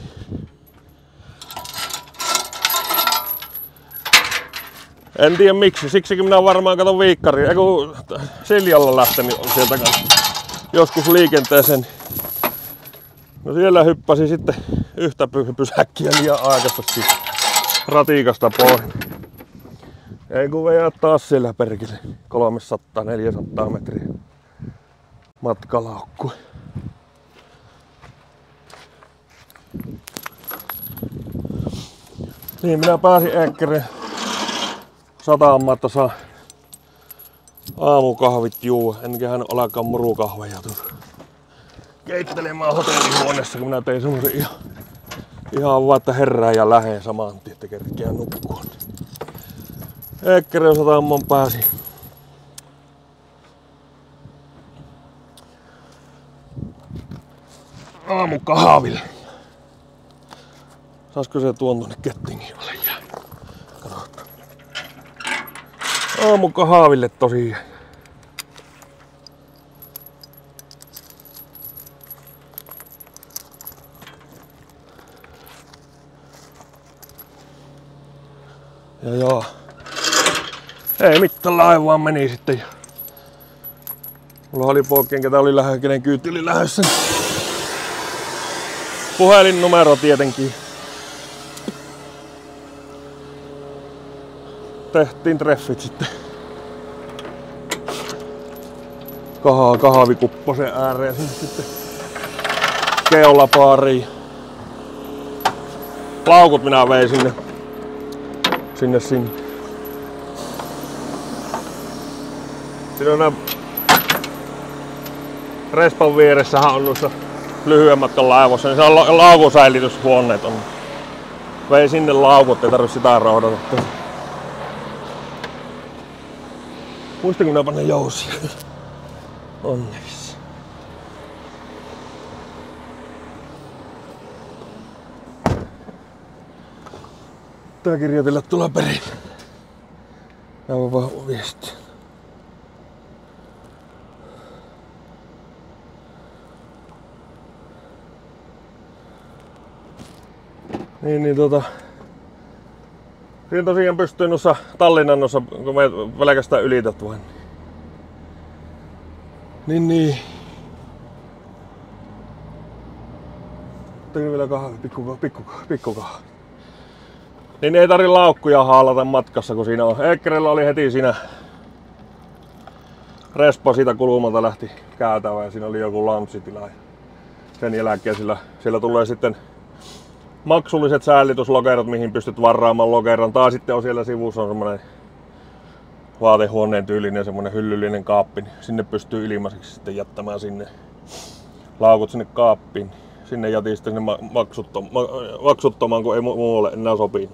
En tiedä miksi, siksikin minä varmaan katon viikkari. Eiku Siljalla lähtenyt sieltä kanssa joskus liikenteeseen. No siellä hyppäsi sitten yhtä pysäkkiä liian aikaisesti ratikasta pois. Ei kun vejää taas siellä perkele kolmesataa neljäsataa metriä matkalaukku. Niin minä pääsin Eekkereen satamaan, että saa aamukahvit juua. Enköhän olekaan murukahveja tuossa keittelemään hotellihuoneessa, kun minä tein semmosen ihan, ihan vaan, että herää ja läheen saman tien, että kerkeä nukkua. Eekkereen satamaan pääsin. Aamukahville. Saisko se tuon tuonne kettingiin valle jää? Katsotaan. Aamukahville tosiaan. Ja joo. Ei mitään, laivaan meni sitten. Mulla oli poikien, ketä oli lähdössä, kenen kyyti oli lähdössä. Puhelinnumero tietenkin. Tehtiin treffit sitten. Kaha, kahvikupposen ääreen sinne sitten keulapaariin. Laukut minä vein sinne. Sinne sinne. Siinä on nää respan vieressähän on noissa lyhyen matkan laivoissa, niin se on laukusäilytyshuoneet on. Vei sinne laukut, ei tarvitse sitä rohdata. Muistin kun nää panne jousia. Onneksi. Tää kirjoitella tulla perin. Nää on vaan viestiä. Niin, niin tota... Siinä tosiaan pystyy noissa Tallinnan noissa, kun me pelkästään ylität vain. Niin, niin. Tein vielä kahvi, pikku, pikku, pikku kahvi. Niin ei tarvi laukkuja haalata matkassa, kun siinä on. Eekkerellä oli heti siinä respa siitä kulmalta lähti käytävä ja siinä oli joku lanssitila. Sen jälkeen sillä, siellä tulee sitten maksulliset säilytyslokerot, mihin pystyt varaamaan lokeron. Tai sitten on siellä sivussa on semmonen vaatehuoneen tyylinen semmonen hyllyllinen kaappi. Sinne pystyy ilmaiseksi sitten jättämään sinne laukut sinne kaappiin. Sinne jätin sitten sinne maksuttomaan, kun ei muualle enää sopinut.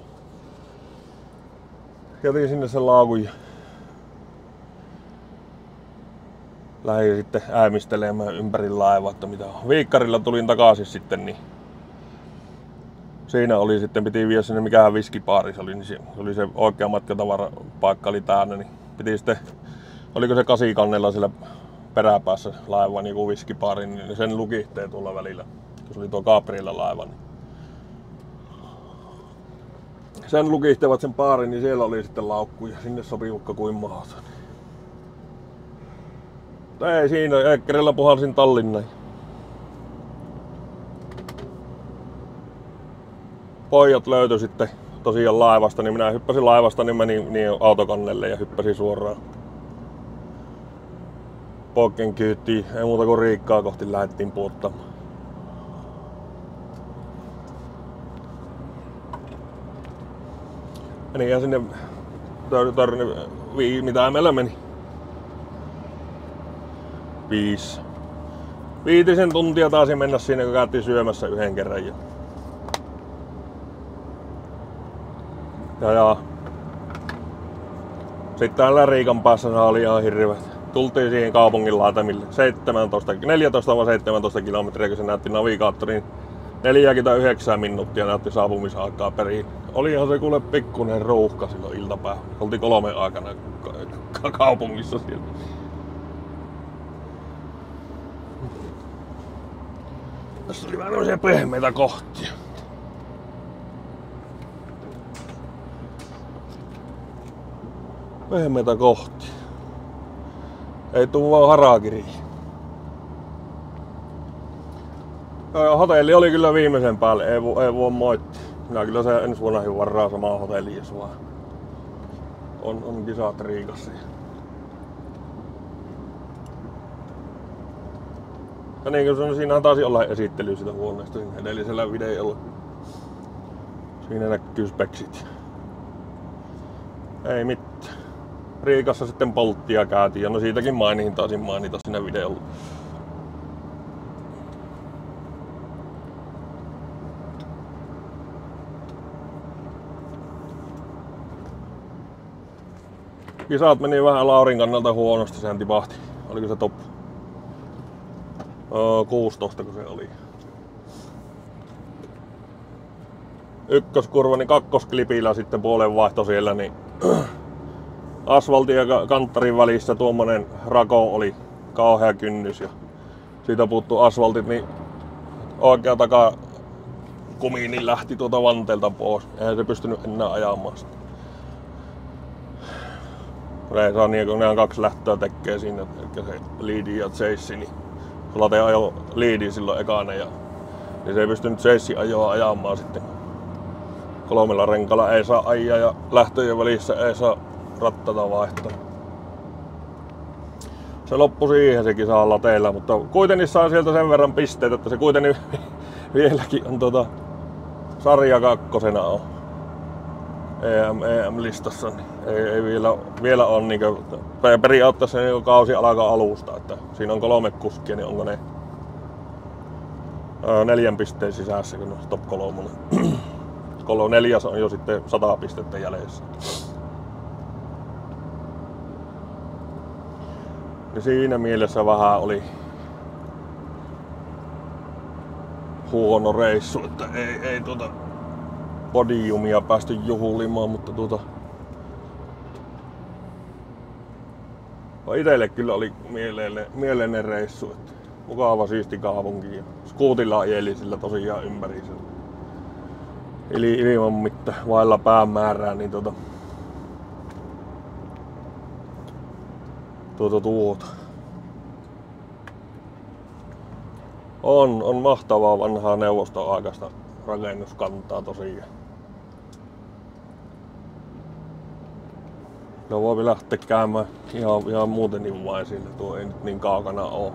Jätin sinne sen laukun ja lähdin sitten äämistelemään ympäri laivaa, että mitä on. Viikkarilla tulin takaisin sitten, niin siinä oli sitten, piti viedä sinne mikähän viskipaari se oli, niin se oli se oikea matkatavarapaikka oli täynnä, niin piti sitten, oliko se kasikannella siellä peräpäässä laiva niin kuin viskipaari, niin sen lukihtee tuolla välillä, kun se oli tuo Gabriella laiva. Niin sen lukihtevat sen paarin, niin siellä oli sitten laukku ja sinne sopi ukka kuin mahdoton. Ei siinä, Eekkerellä puhalsin Tallinnan. Pojat löytyi sitten tosiaan laivasta, niin minä hyppäsin laivasta, niin menin niin autokannelle ja hyppäsin suoraan poikien kyytiin. Ei muuta kuin Riikkaa kohti lähdettiin puuttamaan. Menin ihan sinne törni, mitä meillä meni. viisi. Viitisen tuntia taisi mennä siinä, kun käytiin syömässä yhden kerran. Ja, ja, ja. Sitten täällä Riikan päässä oli ihan hirveet. Tultiin siihen kaupungin laatamille. seitsemäntoista, neljätoista vai seitsemäntoista kilometriä, kun se näytti navigaattoriin. neljäkymmentäyhdeksän minuuttia näytti saapumisaikaa perin. Olihan se kuule pikkuinen ruuhka silloin iltapäivä. Oltiin kolmen aikana ka- kaupungissa siellä. Tässä oli vähän tämmöisiä pehmeitä kohtia. Pehmeitä kohtia. Ei tuu vaan harakiriin. Hotelli oli kyllä viimeisen päälle, ei, vo, ei voi moittia. Minä kyllä se ensi vuonna varaa samaa hotellia, jos vaan on, on kisat Riikassa. Ja niin kuin siinä taisi olla esittely sitä huoneesta siinä edellisellä videolla. Siinä näkyy speksit. Ei mitään. Riikassa sitten polttia käytiin ja no siitäkin mainihin taisin mainita siinä videolla. Kisat meni vähän Laurin kannalta huonosti, sehän tipahti. Oliko se top öö, kuusitoista kun se oli. Ykköskurva, niin kakkosklipillä sitten puolenvaihto siellä, niin asfaltin ja kanttarin välissä tuommoinen rako oli kauhea kynnys ja siitä puuttuu asfaltit, niin oikea taka kumi niin lähti tuota vanteelta pois. Eihän se pystynyt enää ajamaan sitä. Ei saa niin, kun ne on kaksi lähtöä tekee siinä, eli se leadi ja chase, niin Late ajoi leadi silloin ekana ja niin se ei pystynyt chase ajoa ajamaan sitten. Kolmella renkalla ei saa ajaa ja lähtöjen välissä ei saa rattata vaihtaa. Se loppui siihen se kisa Lateilla, mutta kuitenkin saa sieltä sen verran pisteitä, että se kuitenkin vieläkin on tuota sarja kakkosena on. E M, E M-listassa, niin ei, ei vielä, vielä ole niinku, periaatteessa niin kausi alkaa alusta, että siinä on kolme kuskia, niin onko ne ää, neljän pisteen sisässä, kun on top kolmonen. Kolo neljäs on jo sitten sata pistettä jäljessä. Ja siinä mielessä vähän oli huono reissu, että ei, ei tuota podiumia päästy juhlimaan, mutta tuota itelle kyllä oli mieleinen, mieleinen reissu, että mukava siisti kaupunki ja skuutilla ajeli sillä tosiaan ympäri Eli ilman mitään vailla päämäärää, niin tuota tuota tuota on, on mahtavaa vanhaa neuvostoaikaista rakennuskantaa tosiaan. No voi lähteä käymään ihan, ihan muutenkin vain sillä, tuo ei nyt niin kaukana oo.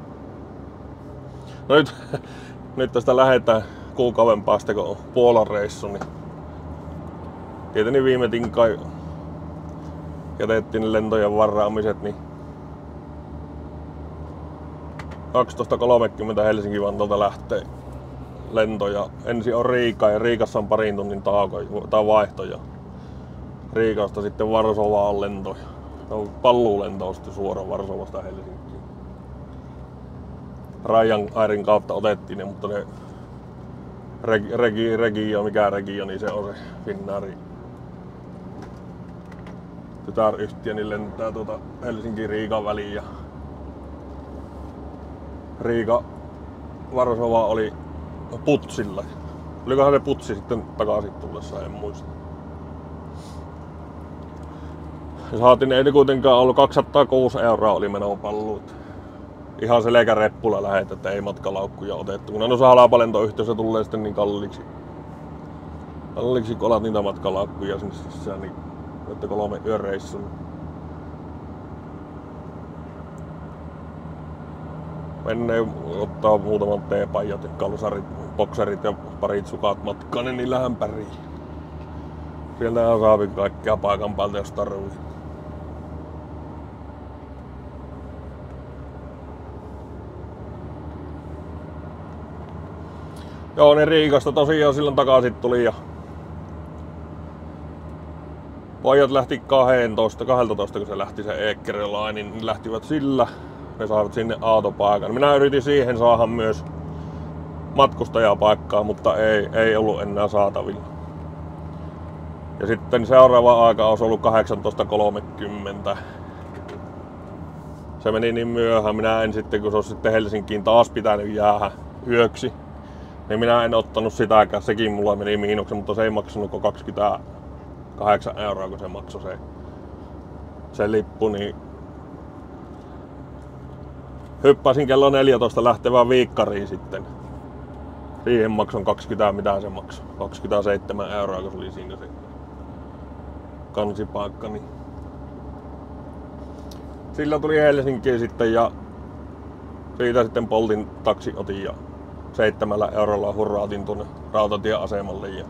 No nyt, nyt tästä lähdetään kuukauden päästä, kun on Puolan reissu, niin tietenkin viime tinkai jätettiin lentojen varaamiset, niin kaksitoista kolmekymmentä Helsinki-Vantaalta lähtee lento ja ensin on Riika ja Riikassa on parin tunnin tauko tai vaihto ja Riikasta sitten Varsovaan lento. No, palluulento on sitten suoraan Varsovasta Helsinkiin. Rajan Airin kautta otettiin ne, mutta ne regi, regi, regio, mikä regio, niin se on se Finnairin tytäryhtiö, niin lentää tuota Helsinki-Riikan väliin ja Riika Varsova oli putsilla. Olikohan se putsi sitten takaisin tullessa, en muista. Ja saatiin, ei kuitenkaan ollut kaksisataakuusi euroa oli menopalluut. Ihan selkäreppulla lähet, että ei matkalaukkuja otettu. Kun noissa halpalentoyhtiöissä tulee sitten niin kalliiksi. Kalliiksi kun alat niitä matkalaukkuja sinne sisään, niin että kolme yöreissun. Menneen ottaa muutaman teepajat ja kalsarit, bokserit ja parit sukat matkaan, niin niillä ämpäriin. Sieltä saapi kaikkea paikan päältä, jos tarvii. Joo, niin Riikasta tosiaan silloin takaisin tuli ja pojat lähti kaksitoista, kaksitoista kun se lähti se Eekkerin Line, niin lähtivät sillä. Ne saivat sinne autopaikan. Minä yritin siihen saada myös matkustajapaikkaa, mutta ei, ei ollut enää saatavilla. Ja sitten seuraava aika olisi ollut kahdeksantoista kolmekymmentä. Se meni niin myöhään. Minä en sitten, kun se olisi sitten Helsinkiin taas pitänyt jäädä yöksi, niin minä en ottanut sitäkään. Sekin mulla meni miinuksen, mutta se ei maksanut kuin kaksikymmentäkahdeksan euroa, kun se maksoi se, se lippu. Niin hyppäsin kello neljätoista lähtevään Viikkariin sitten. Siihen makson kaksikymmentä, mitä se maksoi? kaksikymmentäseitsemän euroa, kun se oli siinä se kansipaikka. Niin sillä tuli Helsinkiin sitten ja siitä sitten Boltin taksi otin ja seitsemällä eurolla hurraatin tuonne rautatieasemalle. Ja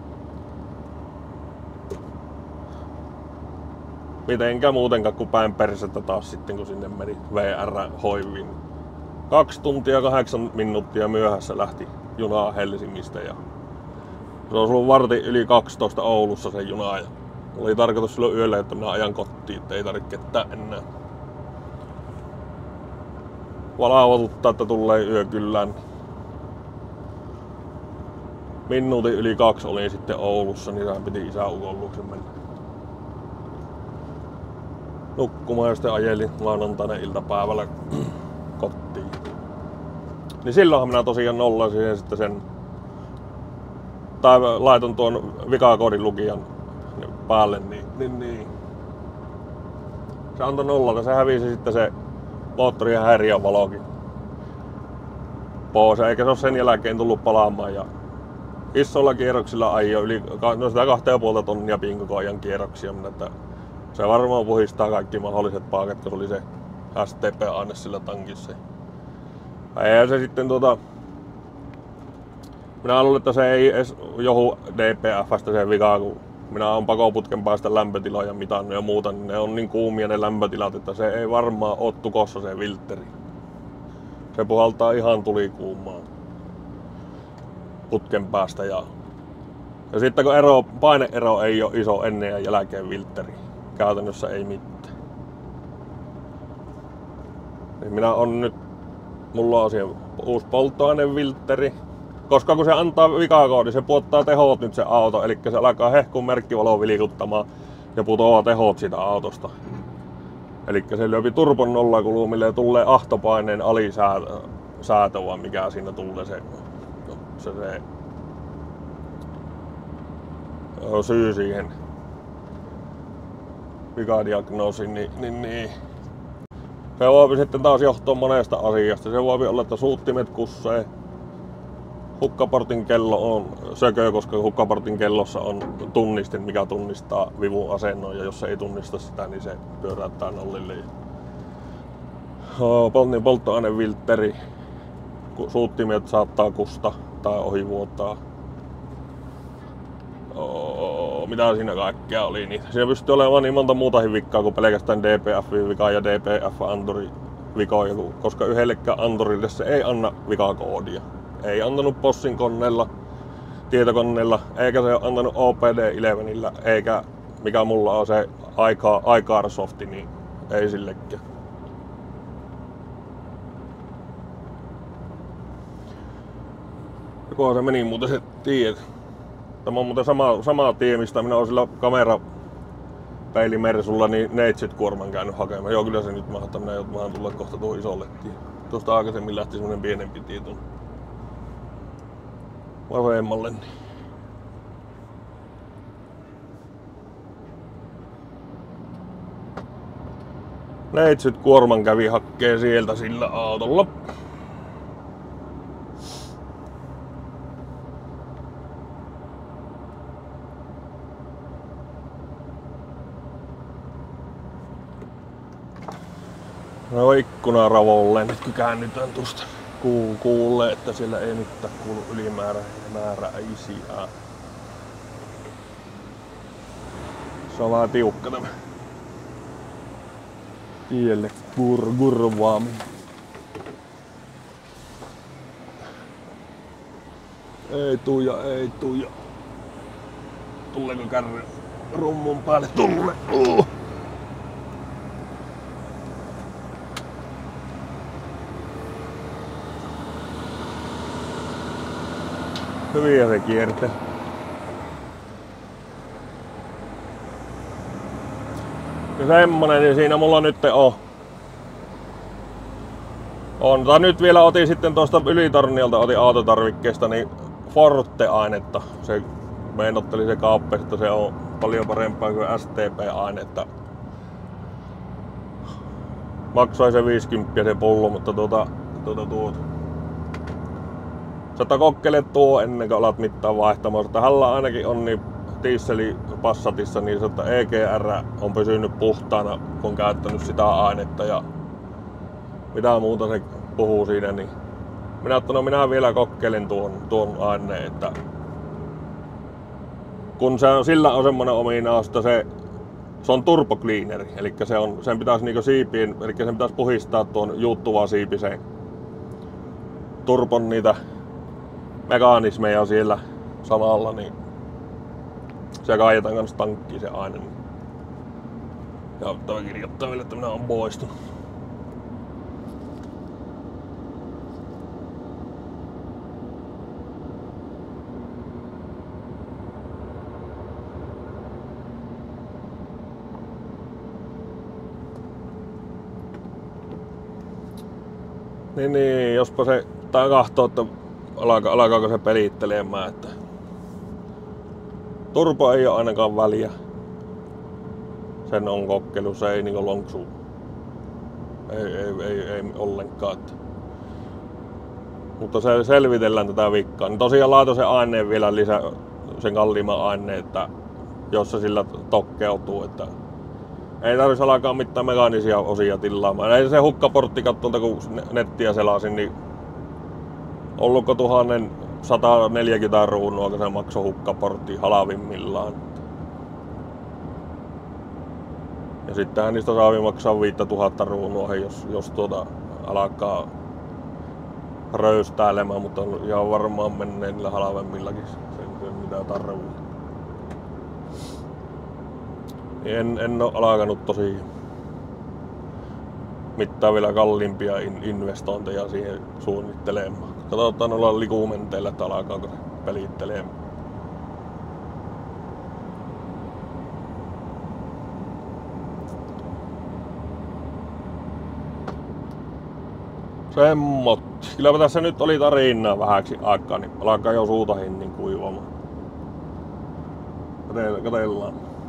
mitenkä muutenkaan kuin päin persettä taas sitten kun sinne meni V R-hoiviin. Kaksi tuntia kahdeksan minuuttia myöhässä lähti junaa Helsingistä ja se olisi ollut vartin yli kaksitoista Oulussa se juna ja oli tarkoitus silloin yöllä, että minä ajan kotiin, että ei tarvitse ketään enää valvotuttaa, että tulee yökyllään. Minuutin yli kaksi olin sitten Oulussa, niin sehän piti isäukon luokse mennä nukkumaan ja sitten ajelin maanantaina iltapäivällä kotiin. Niin silloinhan minä tosiaan nollasin siihen sitten sen, tai laiton tuon vikakoodin lukijan päälle, niin, niin, niin. Se antoi nollata, se hävisi sitten se moottorin häiriövalokin pois, eikä se ole sen jälkeen tullut palaamaan. Ja isolla kierroksilla ajoi yli no sitä kahta ja puolta tonnia koko ajan kierroksia, että se varmaan puhistaa kaikki mahdolliset paakat, kun se oli se S T P-aine sillä tankissa. Ja se sitten tuota, minä luulen, että se ei edes johu D P F:stä se vika, kun minä olen pakoputken päästä lämpötiloja mitannut ja muuta, niin ne on niin kuumia ne lämpötilat, että se ei varmaan ole tukossa se filtteri. Se puhaltaa ihan tulikuumaan putken päästä ja, ja sitten kun ero, paineero ei ole iso ennen ja jälkeen filtteri, käytännössä ei mitään. Niin minä on nyt, mulla on siellä uusi polttoainefiltteri. Koska kun se antaa vikakoodi, se puottaa tehot nyt se auto, eli se alkaa hehkuun merkkivaloa vilikuttamaan ja putoaa tehot siitä autosta. Eli se lyöpi turbon nollakulumille ja tulee ahtopaineen alisäätö, vaan mikä siinä tulee se, se, se syy siihen vikadiagnoosiin. Niin, niin, niin. Se voi sitten taas johtua monesta asiasta. Se voi olla, että suuttimet kussee. Hukkaportin kello on sökö, koska hukkaportin kellossa on tunnistin, mikä tunnistaa vivun asennon, ja jos se ei tunnista sitä, niin se pyöräyttää nollille. Poltin polttoaineviltteri, suuttimet saattaa kusta tai ohivuottaa. Oh, mitä siinä kaikkea oli, niin siinä pystyy olemaan niin monta muutakin vikkaa kuin pelkästään D P F-vika ja D P F-anturi-vikoja, koska yhdellekään anturille se ei anna vikakoodia. Ei antanut Bossin koneella, tietokoneella, eikä se ole antanut O P D yhdeksänillä, eikä mikä mulla on se iCarsofti, niin ei sillekään. Joko se meni muuten se tie. Tämä on muuten sama, sama tie, mistä minä olen sillä kamerapeilimersulla niin neitsyt-kuorman käynyt hakemaan. Joo, kyllä se nyt mahtaa, minä joudun tulla kohta tuohon isolle tie. Tuosta aikaisemmin lähti semmonen pienempi tie tuonne vasemmalle. Niin. Neitsyt-kuorman kävi hakkeen sieltä sillä autolla. No ikkuna ravolle, nyt kun käännytään tuosta Kuu, kuulee, että siellä ei nyt kuulu ylimääräisiä. Se on vähän tiukka tämä tielle gur, gurvaaminen. Ei tuja, ei tuja. Tuleeko kärry rummun päälle? Tulle! Uh. Hyviä se kiertää. Ja semmonen, niin siinä mulla nyt on. On, tai nyt vielä otin sitten tuosta Ylitorniolta otin autotarvikkeesta niin Forte-ainetta. Se meinotteli se kauppa, että se on paljon parempaa kuin S T P-ainetta. Maksoi se viisikymmentä se pullo, mutta tuota, tuota, tuota. Sä kokeile tuo ennen kuin alat mittaan vaihtamaan. Että hänellä ainakin on niin dieseli Passatissa niin että E G R on pysynyt puhtaana kun käyttänyt sitä ainetta ja mitä muuta se puhuu siinä, niin minä että no minä vielä kokeilin tuon, tuon aineen, että kun se on, sillä on semmoinen ominaisuus, että se, se on turbocleaneri, eli se on, sen pitäisi niinku siipien, eli sen pitäisi puhistaa tuon juuttuva siipiseen turbon niitä mekanismeja siellä samalla, niin se kaajetaan kanssa tankkiin se aine. Ja ottaa kirjoittaa vielä, että minä olen poistunut. Niin, niin, jospa se tää kahtoo, että alkaa, alkaako se pelittelemään, että turbo ei ole ainakaan väliä. Sen on kokkelu, se ei niinku lonksu. Ei, ei, ei, ei ollenkaan. Että. Mutta se selvitellään tätä vikkaa. Niin tosiaan laito sen aineen vielä lisää, sen kalliimman aineen, että jos se sillä tokkeutuu, että ei tarvitsisi alkaa mitään mekaanisia osia tilaamaan. Ei se hukkaportti kattolta kun nettiä selasin, niin ollutko tuhatsataneljäkymmentä ruunua, kun se maksoi hukkaportti halvimmillaan. Ja sittenhän niistä saa maksaa viisituhatta ruunua, jos, jos tuota alkaa röystäilemään, mutta on ihan varmaan menee niillä halvemmillakin sen, sen mitä tarvii. En, en ole alkanut tosi mitään vielä kalliimpia investointeja siihen suunnittelemaan. Katsotaan olla likumenteilla, että alkaako se pelittelemään. Semmot. Kylläpä tässä nyt oli tarinaa vähäksi aikaa, niin alkaa jo suutahin niin kuivamaan. Katellaan.